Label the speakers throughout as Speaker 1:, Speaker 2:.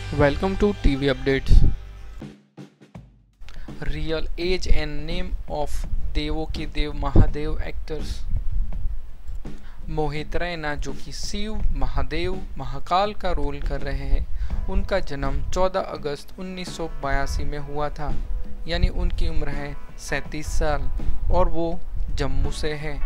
Speaker 1: Welcome to TV Updates. Real age and name of देवों के देव महादेव एक्टर्स। मोहित रैना जो कि शिव, महादेव, महाकाल का रोल कर रहे हैं, उनका जन्म 14 अगस्त 1982 में हुआ था, यानी उनकी उम्र है 37 साल और वो जम्मू से है।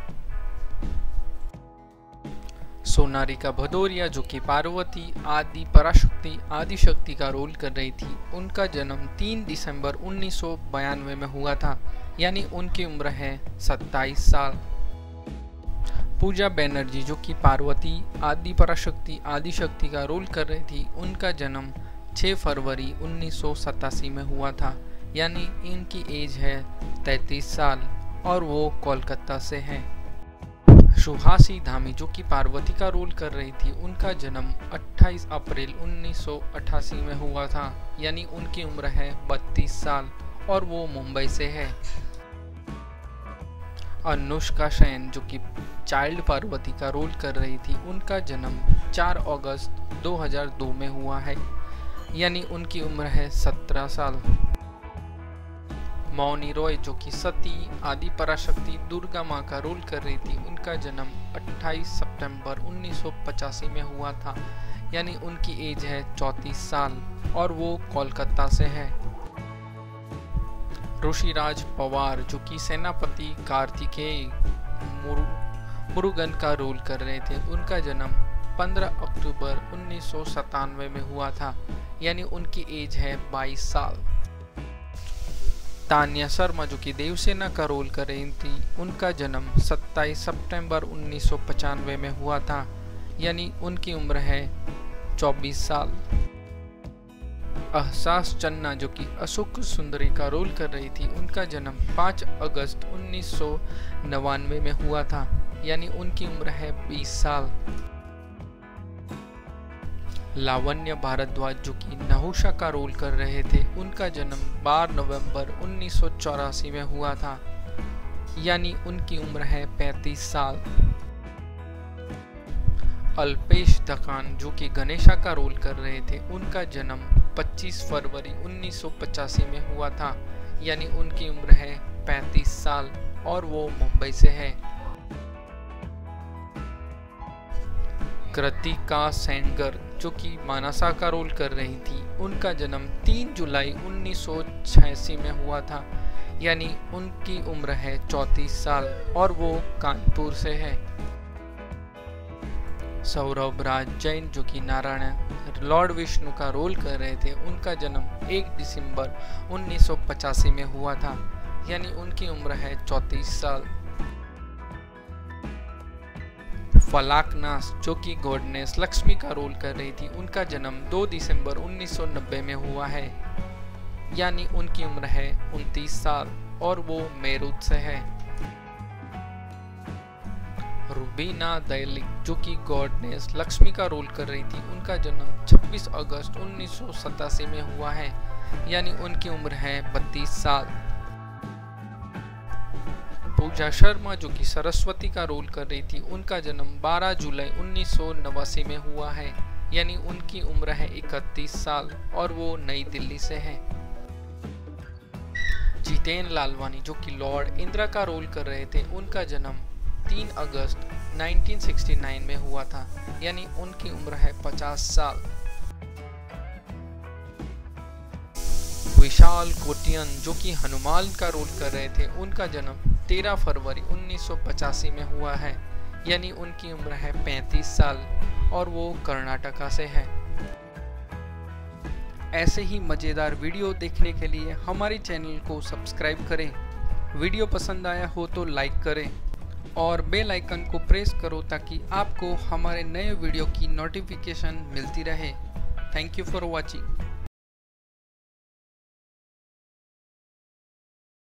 Speaker 1: सोनारिका भदौरिया जो कि पार्वती आदि पराशक्ति आदिशक्ति का रोल कर रही थी, उनका जन्म 3 दिसंबर 1992 में हुआ था, यानी उनकी उम्र है 27 साल। पूजा बैनर्जी जो कि पार्वती आदि पराशक्ति आदिशक्ति का रोल कर रही थी, उनका जन्म 6 फरवरी 1987 में हुआ था, यानी इनकी एज है 33 साल और वो कोलकाता से हैं। सुहासी धामी जो कि पार्वती का रोल कर रही थी, उनका जन्म 28 अप्रैल 1988 में हुआ था, यानी उनकी उम्र है 32 साल और वो मुंबई से है। अनुष्का सेन जो कि चाइल्ड पार्वती का रोल कर रही थी, उनका जन्म 4 अगस्त 2002 में हुआ है, यानी उनकी उम्र है 17 साल। मौनी रॉय जो कि सती आदि पराशक्ति दुर्गा माँ का रोल कर रही थी, उनका जन्म 28 सितंबर 1985 में हुआ था, यानी उनकी एज है 34 साल और वो कोलकाता से है। ऋषिराज पवार जो कि सेनापति कार्तिकेय मुरुगन का रोल कर रहे थे, उनका जन्म 15 अक्टूबर 1997 में हुआ था, यानी उनकी एज है 22 साल। तान्या शर्मा जो कि देवसेना का रोल कर रही थी, उनका जन्म 27 सितंबर 1995 में हुआ था, यानी उनकी उम्र है 24 साल। अहसास चन्ना जो कि अशोक सुंदरी का रोल कर रही थी, उनका जन्म 5 अगस्त 1999 में हुआ था, यानी उनकी उम्र है 20 साल। लावण्य भारद्वाज जो कि नहुषा का रोल कर रहे थे, उनका जन्म 12 नवंबर 1984 में हुआ था, यानी उनकी उम्र है 35 साल। अल्पेश दकान जो कि गणेशा का रोल कर रहे थे, उनका जन्म 25 फरवरी 1985 में हुआ था, यानी उनकी उम्र है 35 साल और वो मुंबई से है। कृतिका सेंगर जो कि मानसा का रोल कर रही थी, उनका जन्म 3 जुलाई 1986 में हुआ था, यानी उनकी उम्र है 34 साल और वो कानपुर से है। सौरभ राज जैन जो कि नारायण लॉर्ड विष्णु का रोल कर रहे थे, उनका जन्म 1 दिसंबर 1985 में हुआ था, यानी उनकी उम्र है 34 साल। फलाकनास जो कि गॉडनेस लक्ष्मी का रोल कर रही थी, उनका जन्म 2 दिसंबर 1990 में हुआ है, यानी उनकी उम्र है 29 साल और वो मेरठ से है। रुबीना दैलिक जो कि गॉडनेस लक्ष्मी का रोल कर रही थी, उनका जन्म 26 अगस्त 1987 में हुआ है, यानी उनकी उम्र है 32 साल। पूजा शर्मा जो कि सरस्वती का रोल कर रही थी, उनका जन्म 12 जुलाई 1989 में हुआ है, यानी उनकी उम्र है 31 साल और वो नई दिल्ली से है। जितेन लालवानी जो कि लॉर्ड इंदिरा का रोल कर रहे थे, उनका जन्म 3 अगस्त 1969 में हुआ था, यानी उनकी उम्र है 50 साल। विशाल कोटियन जो कि हनुमान का रोल कर रहे थे, उनका जन्म 13 फरवरी 1985 में हुआ है, यानी उनकी उम्र है 35 साल और वो कर्नाटका से है। ऐसे ही मज़ेदार वीडियो देखने के लिए हमारे चैनल को सब्सक्राइब करें। वीडियो पसंद आया हो तो लाइक करें और बेल आइकन को प्रेस करो ताकि आपको हमारे नए वीडियो की नोटिफिकेशन मिलती रहे। Thank you for watching.